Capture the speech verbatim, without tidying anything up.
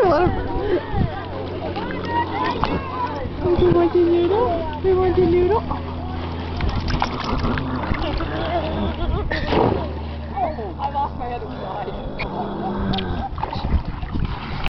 Let him. We want your noodle? We want your noodle? I lost my other side.